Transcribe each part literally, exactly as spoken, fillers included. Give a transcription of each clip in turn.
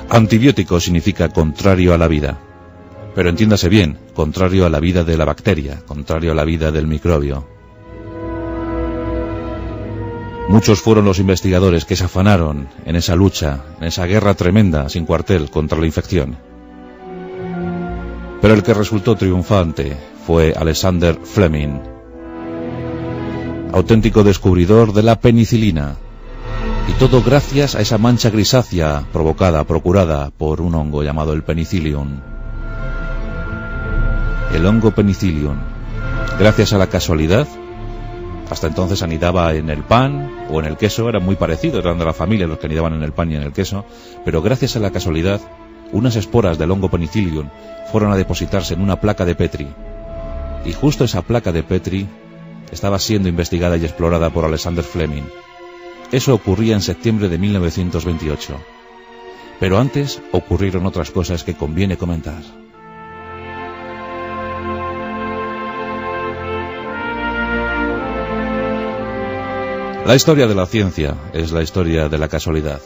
Antibiótico significa contrario a la vida. Pero entiéndase bien, contrario a la vida de la bacteria, contrario a la vida del microbio. Muchos fueron los investigadores que se afanaron en esa lucha, en esa guerra tremenda, sin cuartel, contra la infección. Pero el que resultó triunfante fue Alexander Fleming, auténtico descubridor de la penicilina. Y todo gracias a esa mancha grisácea provocada, procurada por un hongo llamado el penicillium. El hongo penicillium, gracias a la casualidad, hasta entonces anidaba en el pan o en el queso, eran muy parecidos, eran de la familia los que anidaban en el pan y en el queso, pero gracias a la casualidad, unas esporas del hongo penicillium fueron a depositarse en una placa de Petri. Y justo esa placa de Petri estaba siendo investigada y explorada por Alexander Fleming. Eso ocurría en septiembre de mil novecientos veintiocho. Pero antes ocurrieron otras cosas que conviene comentar. La historia de la ciencia es la historia de la casualidad.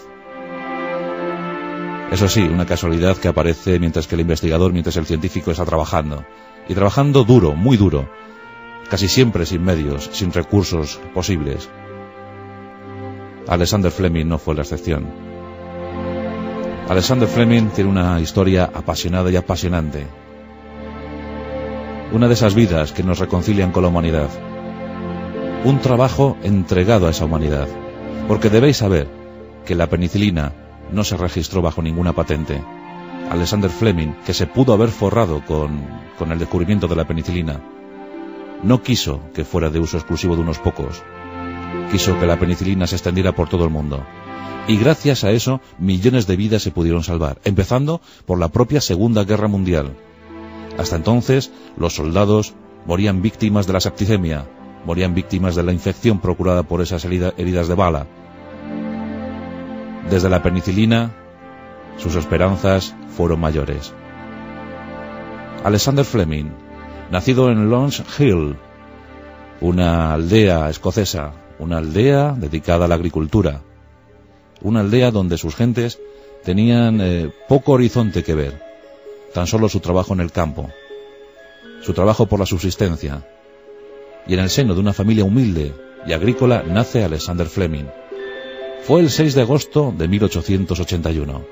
Eso sí, una casualidad que aparece mientras que el investigador, mientras el científico está trabajando. Y trabajando duro, muy duro. Casi siempre sin medios, sin recursos posibles. Alexander Fleming no fue la excepción. Alexander Fleming tiene una historia apasionada y apasionante. Una de esas vidas que nos reconcilian con la humanidad. Un trabajo entregado a esa humanidad. Porque debéis saber que la penicilina no se registró bajo ninguna patente. Alexander Fleming, que se pudo haber forrado con, con el descubrimiento de la penicilina, no quiso que fuera de uso exclusivo de unos pocos. Quiso que la penicilina se extendiera por todo el mundo. Y gracias a eso, millones de vidas se pudieron salvar, empezando por la propia Segunda Guerra Mundial. Hasta entonces, los soldados morían víctimas de la septicemia, morían víctimas de la infección procurada por esas heridas de bala. Desde la penicilina, sus esperanzas fueron mayores. Alexander Fleming, nacido en Lons Hill, una aldea escocesa, una aldea dedicada a la agricultura, una aldea donde sus gentes tenían eh, poco horizonte que ver, tan solo su trabajo en el campo, su trabajo por la subsistencia. Y en el seno de una familia humilde y agrícola nace Alexander Fleming. Fue el seis de agosto de mil ochocientos ochenta y uno.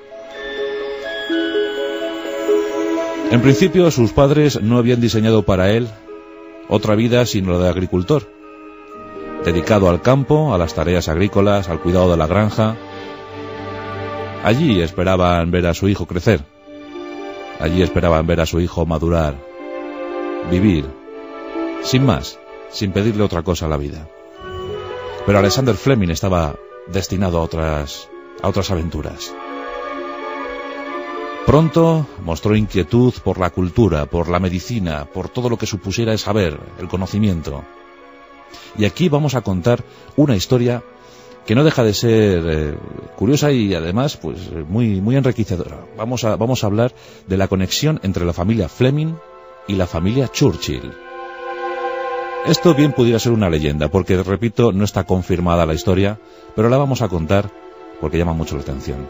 En principio, sus padres no habían diseñado para él otra vida sino la de agricultor, dedicado al campo, a las tareas agrícolas, al cuidado de la granja. Allí esperaban ver a su hijo crecer. Allí esperaban ver a su hijo madurar, vivir, sin más, sin pedirle otra cosa a la vida. Pero Alexander Fleming estaba destinado a otras, a otras aventuras. Pronto mostró inquietud por la cultura, por la medicina, por todo lo que supusiera el saber, el conocimiento. Y aquí vamos a contar una historia que no deja de ser eh, curiosa y además pues muy, muy enriquecedora. Vamos a, vamos a hablar de la conexión entre la familia Fleming y la familia Churchill. Esto bien pudiera ser una leyenda, porque, repito, no está confirmada la historia, pero la vamos a contar porque llama mucho la atención.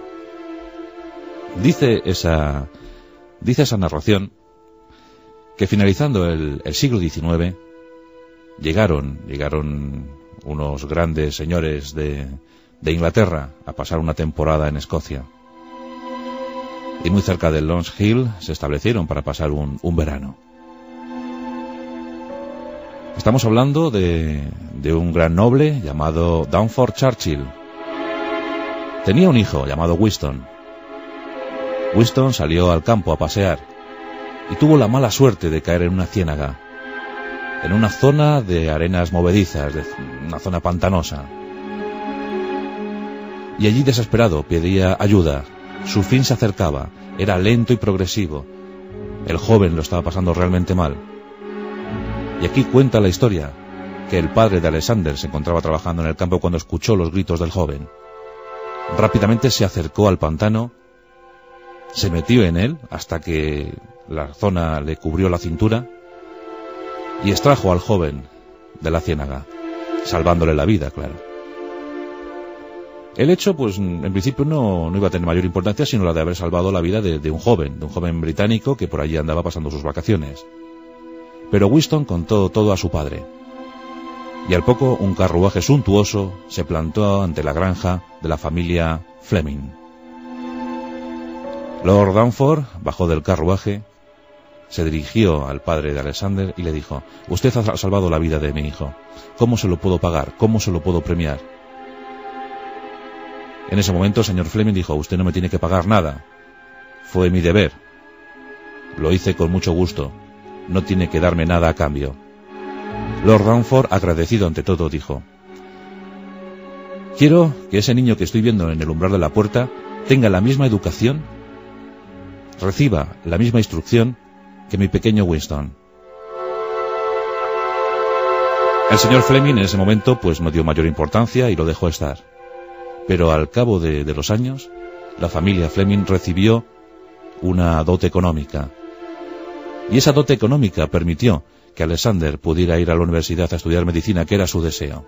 Dice esa, dice esa narración que finalizando el, el siglo diecinueve llegaron, llegaron unos grandes señores de, de Inglaterra a pasar una temporada en Escocia. Y muy cerca de Lons Hill se establecieron para pasar un, un verano. Estamos hablando de, de un gran noble llamado Domford Churchill. Tenía un hijo llamado Winston. Winston salió al campo a pasear y tuvo la mala suerte de caer en una ciénaga, en una zona de arenas movedizas, de una zona pantanosa. Y allí, desesperado, pedía ayuda. Su fin se acercaba, era lento y progresivo. El joven lo estaba pasando realmente mal. Y aquí cuenta la historia que el padre de Alexander se encontraba trabajando en el campo cuando escuchó los gritos del joven. Rápidamente se acercó al pantano, se metió en él hasta que la zona le cubrió la cintura y extrajo al joven de la ciénaga, salvándole la vida, claro. El hecho, pues, en principio no, no iba a tener mayor importancia, sino la de haber salvado la vida de, de un joven, de un joven británico que por allí andaba pasando sus vacaciones. Pero Winston contó todo a su padre. Y al poco, un carruaje suntuoso se plantó ante la granja de la familia Fleming. Lord Dunford bajó del carruaje, se dirigió al padre de Alexander y le dijo: «Usted ha salvado la vida de mi hijo. ¿Cómo se lo puedo pagar? ¿Cómo se lo puedo premiar?» En ese momento el señor Fleming dijo: «Usted no me tiene que pagar nada. Fue mi deber. Lo hice con mucho gusto. No tiene que darme nada a cambio». Lord Dunford, agradecido ante todo, dijo: «Quiero que ese niño que estoy viendo en el umbral de la puerta tenga la misma educación, reciba la misma instrucción que mi pequeño Winston». El señor Fleming en ese momento pues no dio mayor importancia y lo dejó estar. Pero al cabo de, de los años, la familia Fleming recibió una dote económica. Y esa dote económica permitió que Alexander pudiera ir a la universidad a estudiar medicina, que era su deseo.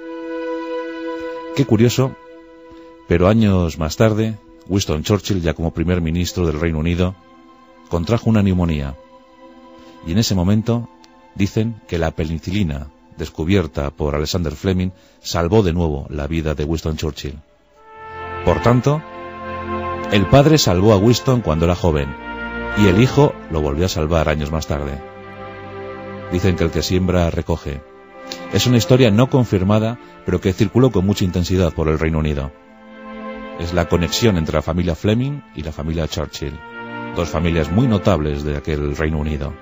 Qué curioso, pero años más tarde, Winston Churchill, ya como primer ministro del Reino Unido, contrajo una neumonía. Y en ese momento dicen que la penicilina, descubierta por Alexander Fleming, salvó de nuevo la vida de Winston Churchill. Por tanto, el padre salvó a Winston cuando era joven, y el hijo lo volvió a salvar años más tarde. Dicen que el que siembra recoge. Es una historia no confirmada, pero que circuló con mucha intensidad por el Reino Unido. Es la conexión entre la familia Fleming y la familia Churchill, dos familias muy notables de aquel Reino Unido.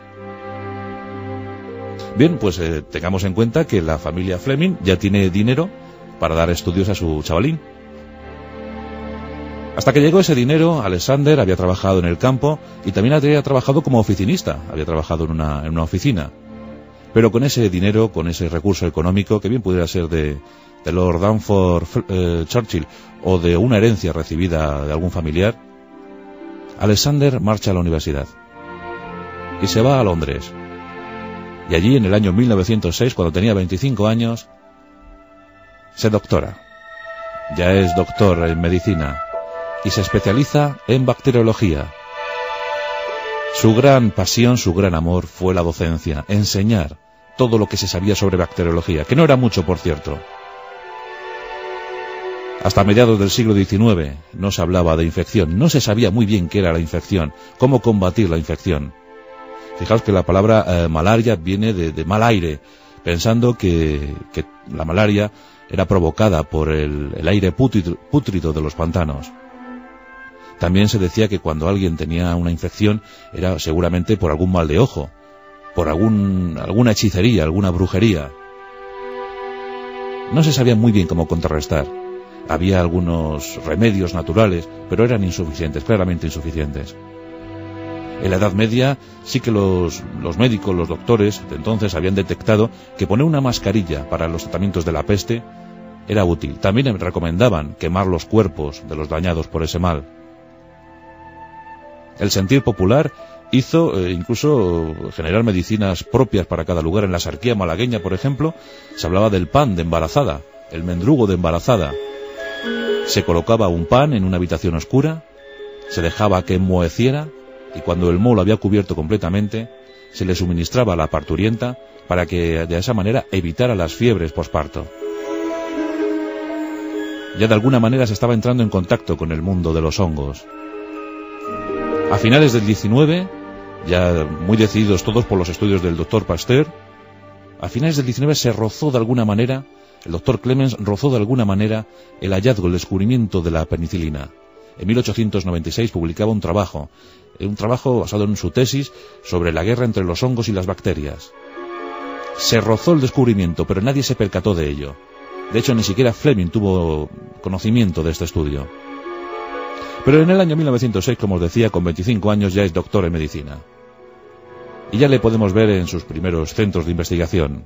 Bien, pues eh, tengamos en cuenta que la familia Fleming ya tiene dinero para dar estudios a su chavalín. Hasta que llegó ese dinero, Alexander había trabajado en el campo y también había trabajado como oficinista, había trabajado en una, en una oficina. Pero con ese dinero, con ese recurso económico, que bien pudiera ser de, de Lord Dunford eh, Churchill o de una herencia recibida de algún familiar, Alexander marcha a la universidad y se va a Londres. Y allí, en el año mil novecientos seis, cuando tenía veinticinco años, se doctora. Ya es doctor en medicina y se especializa en bacteriología. Su gran pasión, su gran amor fue la docencia, enseñar todo lo que se sabía sobre bacteriología, que no era mucho, por cierto. Hasta mediados del siglo diecinueve no se hablaba de infección, no se sabía muy bien qué era la infección, cómo combatir la infección. Fijaos que la palabra eh, malaria viene de, de mal aire, pensando que, que la malaria era provocada por el, el aire pútrido, pútrido de los pantanos. También se decía que cuando alguien tenía una infección era seguramente por algún mal de ojo, por algún, alguna hechicería, alguna brujería. No se sabía muy bien cómo contrarrestar. Había algunos remedios naturales, pero eran insuficientes, claramente insuficientes. En la Edad Media sí que los, los médicos, los doctores de entonces habían detectado que poner una mascarilla para los tratamientos de la peste era útil. También recomendaban quemar los cuerpos de los dañados por ese mal. El sentir popular hizo eh, incluso generar medicinas propias para cada lugar. En la sarquía malagueña, por ejemplo, se hablaba del pan de embarazada, el mendrugo de embarazada. Se colocaba un pan en una habitación oscura, se dejaba que enmoheciera, y cuando el moho lo había cubierto completamente, se le suministraba a la parturienta para que de esa manera evitara las fiebres posparto. Ya de alguna manera se estaba entrando en contacto con el mundo de los hongos. A finales del diecinueve, ya muy decididos todos por los estudios del doctor Pasteur, a finales del diecinueve se rozó de alguna manera, el doctor Clemens rozó de alguna manera el hallazgo, el descubrimiento de la penicilina. En mil ochocientos noventa y seis publicaba un trabajo, un trabajo basado en su tesis sobre la guerra entre los hongos y las bacterias. Se rozó el descubrimiento, pero nadie se percató de ello. De hecho, ni siquiera Fleming tuvo conocimiento de este estudio. Pero en el año mil novecientos seis, como os decía, con veinticinco años ya es doctor en medicina. Y ya le podemos ver en sus primeros centros de investigación.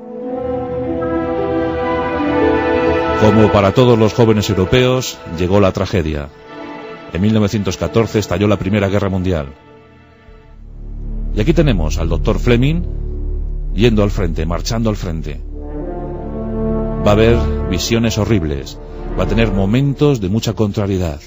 Como para todos los jóvenes europeos, llegó la tragedia. En mil novecientos catorce estalló la Primera Guerra Mundial. Y aquí tenemos al doctor Fleming yendo al frente, marchando al frente. Va a ver, visiones horribles, va a tener momentos de mucha contrariedad.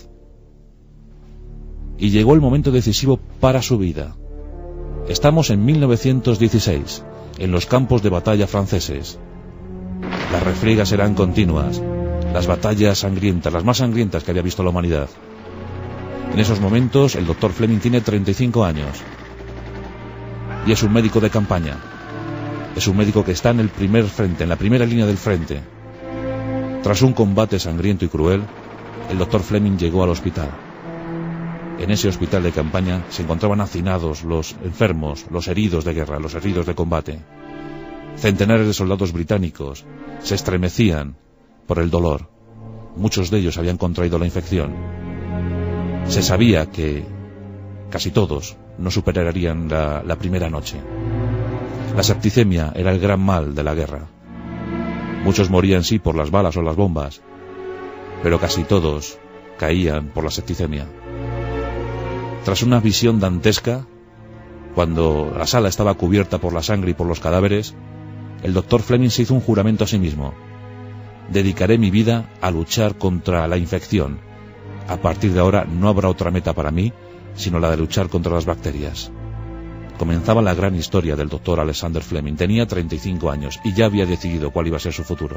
Y llegó el momento decisivo para su vida. Estamos en mil novecientos dieciséis, en los campos de batalla franceses. Las refriegas eran continuas, las batallas sangrientas, las más sangrientas que había visto la humanidad. En esos momentos el doctor Fleming tiene treinta y cinco años y es un médico de campaña. Es un médico que está en el primer frente, en la primera línea del frente. Tras un combate sangriento y cruel, el doctor Fleming llegó al hospital. En ese hospital de campaña se encontraban hacinados los enfermos, los heridos de guerra, los heridos de combate. Centenares de soldados británicos se estremecían por el dolor. Muchos de ellos habían contraído la infección. Se sabía que casi todos no superarían la, la primera noche. La septicemia era el gran mal de la guerra. Muchos morían sí por las balas o las bombas, pero casi todos caían por la septicemia. Tras una visión dantesca, cuando la sala estaba cubierta por la sangre y por los cadáveres, el doctor Fleming se hizo un juramento a sí mismo: dedicaré mi vida a luchar contra la infección. A partir de ahora no habrá otra meta para mí, sino la de luchar contra las bacterias. Comenzaba la gran historia del doctor Alexander Fleming. Tenía treinta y cinco años y ya había decidido cuál iba a ser su futuro.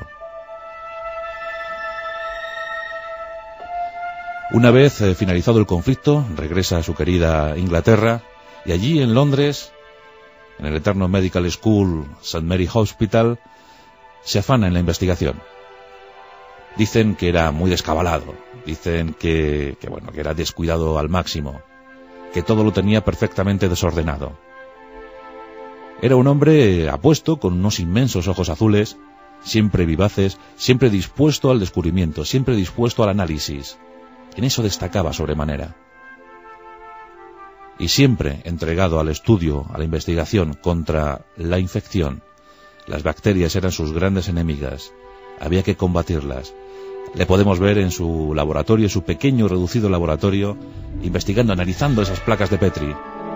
Una vez eh, finalizado el conflicto, regresa a su querida Inglaterra y allí en Londres, en el eterno Medical School Saint Mary Hospital, se afana en la investigación. Dicen que era muy descabalado, dicen que, que, bueno, que era descuidado al máximo, que todo lo tenía perfectamente desordenado. Era un hombre apuesto, con unos inmensos ojos azules, siempre vivaces, siempre dispuesto al descubrimiento, siempre dispuesto al análisis. En eso destacaba sobremanera. Y siempre entregado al estudio, a la investigación contra la infección. Las bacterias eran sus grandes enemigas. Había que combatirlas. Le podemos ver en su laboratorio, en su pequeño reducido laboratorio, investigando, analizando esas placas de Petri.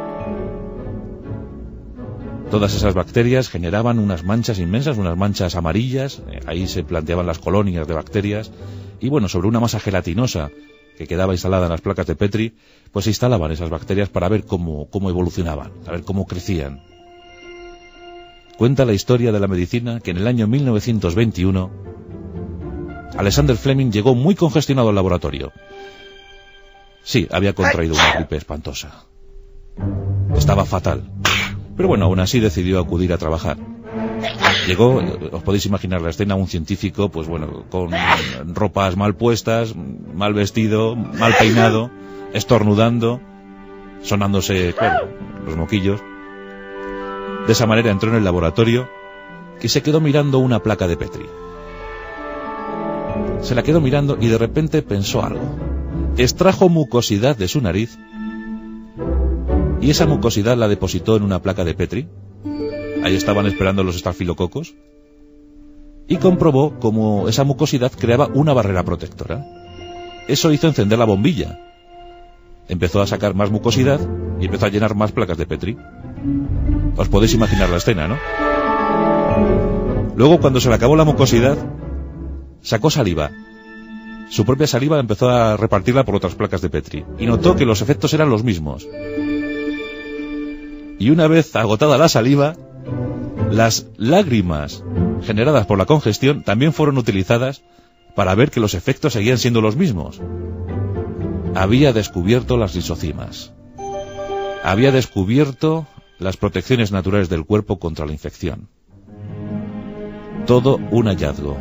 Todas esas bacterias generaban unas manchas inmensas, unas manchas amarillas. Ahí se planteaban las colonias de bacterias. Y bueno, sobre una masa gelatinosa que quedaba instalada en las placas de Petri, pues se instalaban esas bacterias para ver cómo, cómo evolucionaban, a ver cómo crecían. Cuenta la historia de la medicina que en el año mil novecientos veintiuno, Alexander Fleming llegó muy congestionado al laboratorio. Sí, había contraído una gripe espantosa. Estaba fatal. Pero bueno, aún así decidió acudir a trabajar. Llegó, os podéis imaginar la escena, un científico, pues bueno, con ropas mal puestas, mal vestido, mal peinado, estornudando, sonándose, claro, los moquillos. De esa manera entró en el laboratorio y se quedó mirando una placa de Petri. Se la quedó mirando y de repente pensó algo. Extrajo mucosidad de su nariz y esa mucosidad la depositó en una placa de Petri. Ahí estaban esperando los estafilococos y comprobó cómo esa mucosidad creaba una barrera protectora. Eso hizo encender la bombilla. Empezó a sacar más mucosidad y empezó a llenar más placas de Petri. Os podéis imaginar la escena, ¿no? Luego, cuando se le acabó la mucosidad, sacó saliva. Su propia saliva empezó a repartirla por otras placas de Petri y notó que los efectos eran los mismos. Y una vez agotada la saliva, las lágrimas generadas por la congestión también fueron utilizadas para ver que los efectos seguían siendo los mismos. Había descubierto las lisocimas. Había descubierto las protecciones naturales del cuerpo contra la infección. Todo un hallazgo.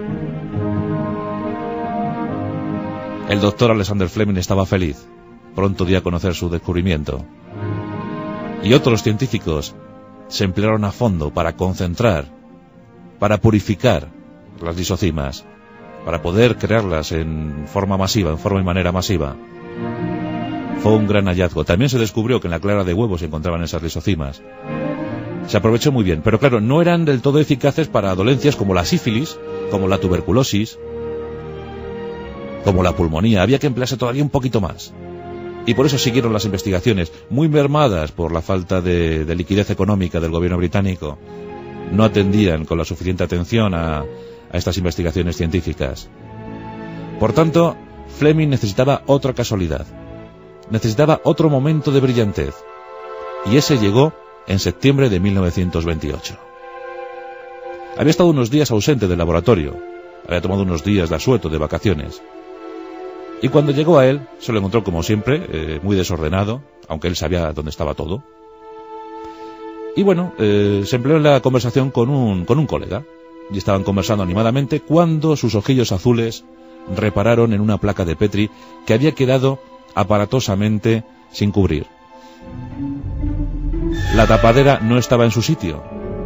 El doctor Alexander Fleming estaba feliz. Pronto dio a conocer su descubrimiento. Y otros científicos se emplearon a fondo para concentrar, para purificar las lisocimas, para poder crearlas en forma masiva, en forma y manera masiva. Fue un gran hallazgo. También se descubrió que en la clara de huevo se encontraban esas lisocimas. Se aprovechó muy bien, pero claro, no eran del todo eficaces para dolencias como la sífilis, como la tuberculosis, como la pulmonía. Había que emplearse todavía un poquito más. Y por eso siguieron las investigaciones, muy mermadas por la falta de, de liquidez económica del gobierno británico. No atendían con la suficiente atención a, a estas investigaciones científicas. Por tanto, Fleming necesitaba otra casualidad, necesitaba otro momento de brillantez, y ese llegó en septiembre de mil novecientos veintiocho. Había estado unos días ausente del laboratorio, había tomado unos días de asueto, de vacaciones, y cuando llegó a él, se lo encontró como siempre, eh, muy desordenado, aunque él sabía dónde estaba todo. Y bueno, eh, se empleó en la conversación con un, con un colega, y estaban conversando animadamente cuando sus ojillos azules repararon en una placa de Petri que había quedado aparatosamente sin cubrir. La tapadera no estaba en su sitio,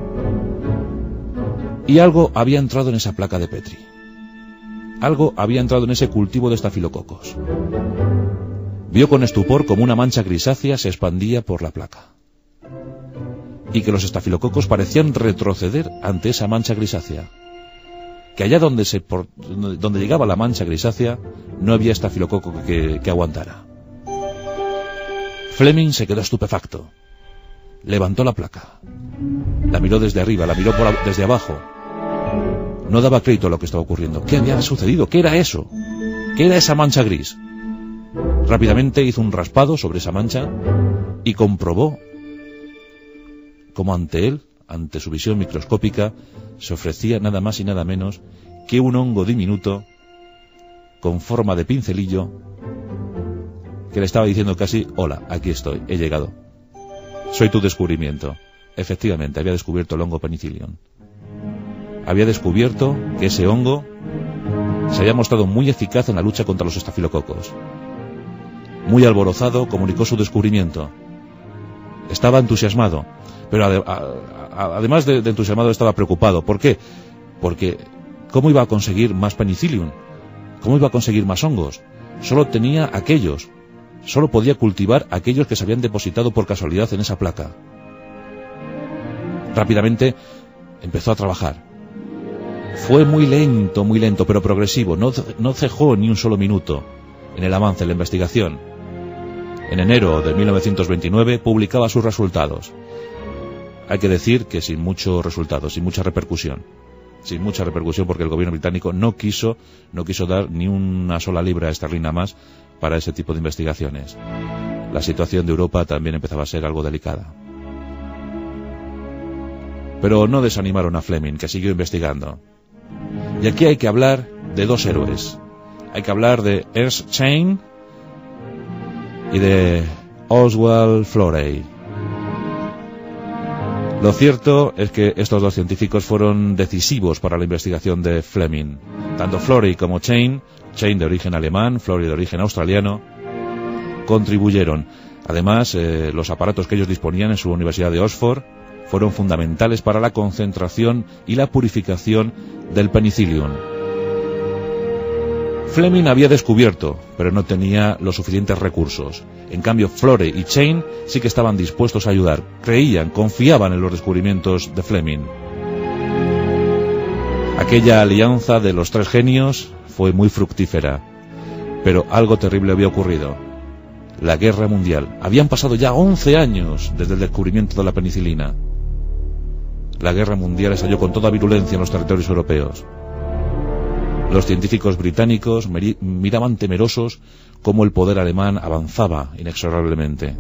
y algo había entrado en esa placa de Petri. Algo había entrado en ese cultivo de estafilococos. Vio con estupor como una mancha grisácea se expandía por la placa, y que los estafilococos parecían retroceder ante esa mancha grisácea, que allá donde, se, por, donde llegaba la mancha grisácea no había estafilococo que, que aguantara. Fleming se quedó estupefacto. Levantó la placa, la miró desde arriba, la miró por, desde abajo. No daba crédito a lo que estaba ocurriendo. ¿Qué había sucedido? ¿Qué era eso? ¿Qué era esa mancha gris? Rápidamente hizo un raspado sobre esa mancha y comprobó como ante él, ante su visión microscópica, se ofrecía nada más y nada menos que un hongo diminuto con forma de pincelillo que le estaba diciendo casi: hola, aquí estoy, he llegado, soy tu descubrimiento. Efectivamente, había descubierto el hongo penicillium. Había descubierto que ese hongo se había mostrado muy eficaz en la lucha contra los estafilococos. Muy alborozado, comunicó su descubrimiento. Estaba entusiasmado, pero ade a a además de, de entusiasmado estaba preocupado. ¿Por qué? Porque ¿cómo iba a conseguir más penicillium? ¿Cómo iba a conseguir más hongos? Solo tenía aquellos, solo podía cultivar aquellos que se habían depositado por casualidad en esa placa. Rápidamente empezó a trabajar. Fue muy lento, muy lento, pero progresivo. No, no cejó ni un solo minuto en el avance de la investigación. En enero de mil novecientos veintinueve publicaba sus resultados. Hay que decir que sin muchos resultados, sin mucha repercusión. Sin mucha repercusión porque el gobierno británico no quiso, no quiso dar ni una sola libra esterlina más para ese tipo de investigaciones. La situación de Europa también empezaba a ser algo delicada. Pero no desanimaron a Fleming, que siguió investigando. Y aquí hay que hablar de dos héroes. Hay que hablar de Ernst Chain y de Oswald Florey. Lo cierto es que estos dos científicos fueron decisivos para la investigación de Fleming. Tanto Florey como Chain, Chain de origen alemán, Florey de origen australiano, contribuyeron. Además, eh, los aparatos que ellos disponían en su Universidad de Oxford fueron fundamentales para la concentración y la purificación del penicillium. Fleming había descubierto, pero no tenía los suficientes recursos. En cambio, Florey y Chain sí que estaban dispuestos a ayudar. Creían, confiaban en los descubrimientos de Fleming. Aquella alianza de los tres genios fue muy fructífera, pero algo terrible había ocurrido. La guerra mundial. Habían pasado ya once años desde el descubrimiento de la penicilina. La guerra mundial estalló con toda virulencia en los territorios europeos. Los científicos británicos miraban temerosos cómo el poder alemán avanzaba inexorablemente.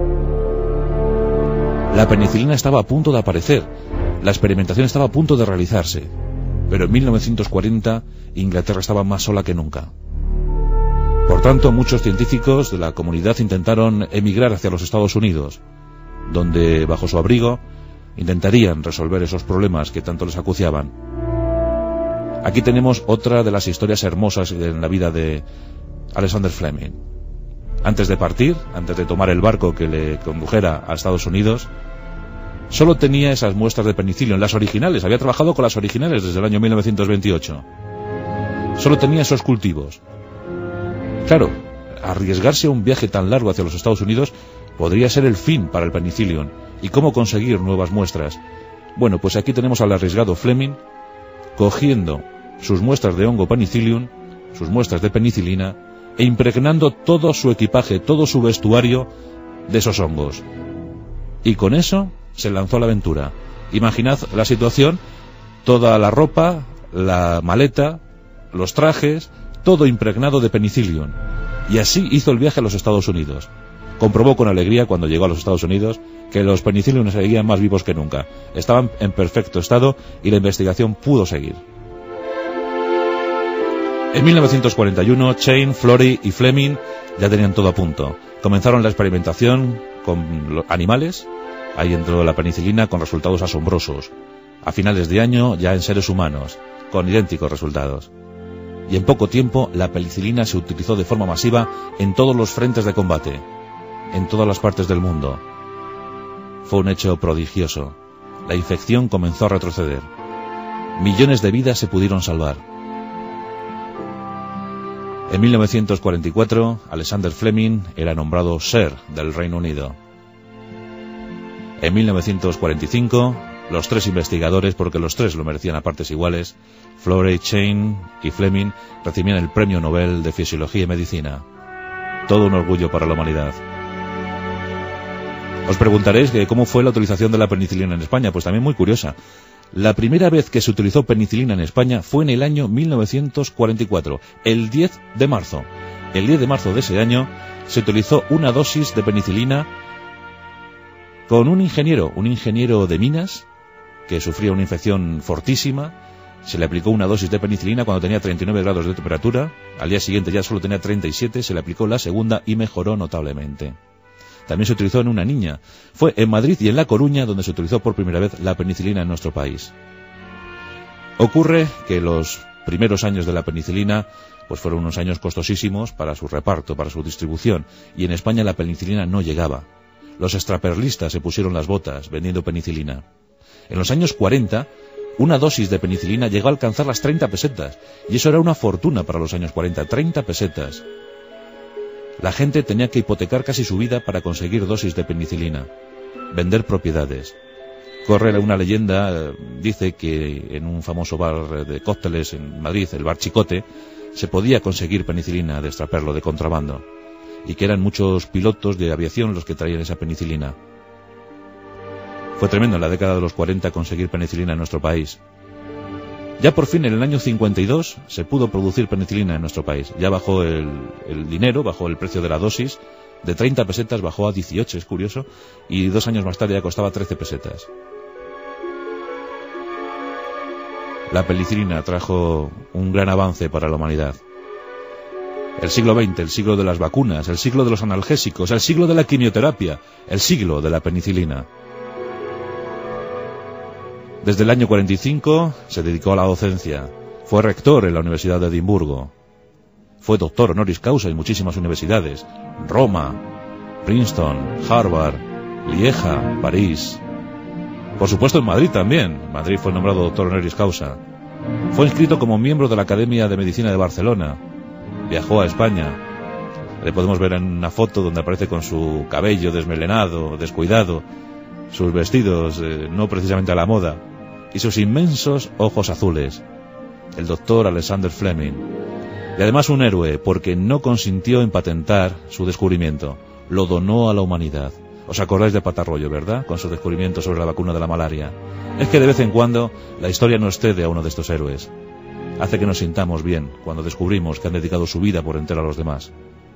La penicilina estaba a punto de aparecer, la experimentación estaba a punto de realizarse, pero en mil novecientos cuarenta Inglaterra estaba más sola que nunca. Por tanto, muchos científicos de la comunidad intentaron emigrar hacia los Estados Unidos, donde, bajo su abrigo, intentarían resolver esos problemas que tanto les acuciaban. Aquí tenemos otra de las historias hermosas en la vida de Alexander Fleming. Antes de partir, antes de tomar el barco que le condujera a Estados Unidos, solo tenía esas muestras de penicillium, las originales. Había trabajado con las originales desde el año mil novecientos veintiocho. Solo tenía esos cultivos. Claro, arriesgarse a un viaje tan largo hacia los Estados Unidos podría ser el fin para el penicillium. ¿Y cómo conseguir nuevas muestras? Bueno, pues aquí tenemos al arriesgado Fleming cogiendo sus muestras de hongo penicillium, sus muestras de penicilina, e impregnando todo su equipaje, todo su vestuario de esos hongos. Y con eso se lanzó a la aventura. Imaginad la situación: toda la ropa la maleta, los trajes, todo impregnado de penicillium. Y así hizo el viaje a los Estados Unidos. Comprobó con alegría cuando llegó a los Estados Unidos que los penicillium seguían más vivos que nunca. Estaban en perfecto estado y la investigación pudo seguir. En mil novecientos cuarenta y uno, Chain, Florey y Fleming ya tenían todo a punto. Comenzaron la experimentación con animales. Ahí entró la penicilina con resultados asombrosos. A finales de año ya en seres humanos, con idénticos resultados. Y en poco tiempo la penicilina se utilizó de forma masiva en todos los frentes de combate, en todas las partes del mundo. Fue un hecho prodigioso. La infección comenzó a retroceder. Millones de vidas se pudieron salvar. En mil novecientos cuarenta y cuatro, Alexander Fleming era nombrado Sir del Reino Unido. En mil novecientos cuarenta y cinco, los tres investigadores, porque los tres lo merecían a partes iguales, Florey, Chain y Fleming, recibían el Premio Nobel de Fisiología y Medicina. Todo un orgullo para la humanidad. Os preguntaréis que cómo fue la utilización de la penicilina en España. Pues también muy curiosa. La primera vez que se utilizó penicilina en España fue en el año mil novecientos cuarenta y cuatro, el diez de marzo. El diez de marzo de ese año se utilizó una dosis de penicilina con un ingeniero, un ingeniero de minas, que sufría una infección fortísima. Se le aplicó una dosis de penicilina cuando tenía treinta y nueve grados de temperatura. Al día siguiente ya solo tenía treinta y siete, se le aplicó la segunda y mejoró notablemente. También se utilizó en una niña. Fue en Madrid y en La Coruña donde se utilizó por primera vez la penicilina en nuestro país. Ocurre que los primeros años de la penicilina pues fueron unos años costosísimos para su reparto, para su distribución, y en España la penicilina no llegaba. Los extraperlistas se pusieron las botas vendiendo penicilina. En los años cuarenta, una dosis de penicilina llegó a alcanzar las treinta pesetas, y eso era una fortuna para los años cuarenta, treinta pesetas. La gente tenía que hipotecar casi su vida para conseguir dosis de penicilina, vender propiedades. Corre una leyenda, dice que en un famoso bar de cócteles en Madrid, el Bar Chicote, se podía conseguir penicilina de extraperlo, de contrabando, y que eran muchos pilotos de aviación los que traían esa penicilina. Fue tremendo en la década de los cuarenta conseguir penicilina en nuestro país. Ya por fin en el año cincuenta y dos se pudo producir penicilina en nuestro país. Ya bajó el, el dinero, bajó el precio de la dosis, de treinta pesetas bajó a dieciocho, es curioso, y dos años más tarde ya costaba trece pesetas. La penicilina trajo un gran avance para la humanidad. El siglo veinte, el siglo de las vacunas, el siglo de los analgésicos, el siglo de la quimioterapia, el siglo de la penicilina. Desde el año cuarenta y cinco se dedicó a la docencia. Fue rector en la Universidad de Edimburgo. Fue doctor honoris causa en muchísimas universidades. Roma, Princeton, Harvard, Lieja, París. Por supuesto en Madrid también. En Madrid fue nombrado doctor honoris causa. Fue inscrito como miembro de la Academia de Medicina de Barcelona. Viajó a España. Le podemos ver en una foto donde aparece con su cabello desmelenado, descuidado, sus vestidos eh, no precisamente a la moda, y sus inmensos ojos azules. El doctor Alexander Fleming. Y además un héroe, porque no consintió en patentar su descubrimiento. Lo donó a la humanidad. ¿Os acordáis de Patarroyo, verdad? Con su descubrimiento sobre la vacuna de la malaria. Es que de vez en cuando la historia nos cede a uno de estos héroes. Hace que nos sintamos bien cuando descubrimos que han dedicado su vida por entero a los demás.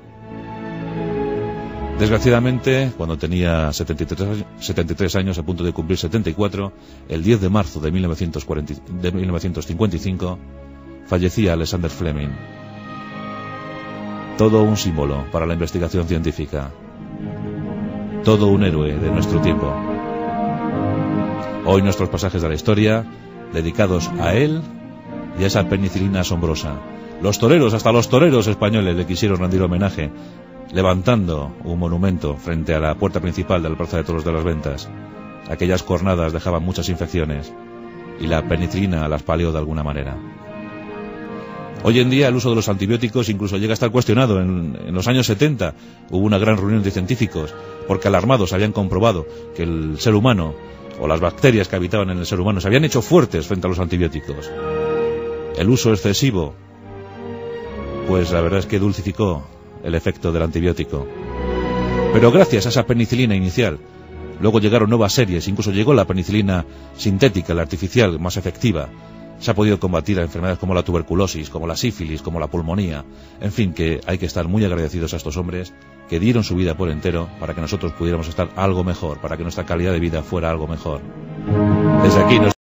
Desgraciadamente, cuando tenía setenta y tres años, a punto de cumplir setenta y cuatro, el diez de marzo de mil novecientos cincuenta y cinco, fallecía Alexander Fleming. Todo un símbolo para la investigación científica. Todo un héroe de nuestro tiempo. Hoy nuestros pasajes de la historia, dedicados a él y a esa penicilina asombrosa. Los toreros, hasta los toreros españoles le quisieron rendir homenaje, levantando un monumento frente a la puerta principal de la Plaza de Toros de las Ventas. Aquellas cornadas dejaban muchas infecciones y la penicilina las palió de alguna manera. Hoy en día el uso de los antibióticos incluso llega a estar cuestionado. En, en los años setenta hubo una gran reunión de científicos porque alarmados habían comprobado que el ser humano o las bacterias que habitaban en el ser humano se habían hecho fuertes frente a los antibióticos. El uso excesivo, pues la verdad es que dulcificó el efecto del antibiótico. Pero gracias a esa penicilina inicial, luego llegaron nuevas series, incluso llegó la penicilina sintética, la artificial, más efectiva. se ha podido combatir a enfermedades como la tuberculosis, como la sífilis, como la pulmonía. En fin, que hay que estar muy agradecidos a estos hombres que dieron su vida por entero para que nosotros pudiéramos estar algo mejor, para que nuestra calidad de vida fuera algo mejor. Desde aquí nos